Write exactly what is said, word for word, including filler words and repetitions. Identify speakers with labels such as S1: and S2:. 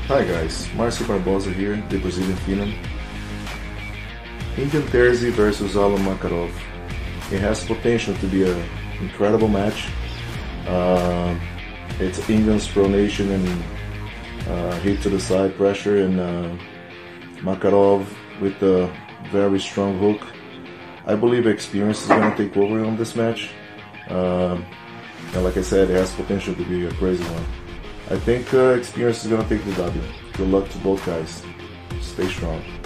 S1: Hi guys, Marcio Barboza'dan here, the Brazilian Phenom. Engin Terzi versus Artur Makarov. It has potential to be an incredible match. Uh, it's Engin's pronation and uh, hit to the side pressure, and uh, Makarov with a very strong hook. I believe experience is going to take over on this match. Uh, and like I said, it has potential to be a crazy one. I think uh, experience is going to take the W. Good luck to both guys. Stay strong.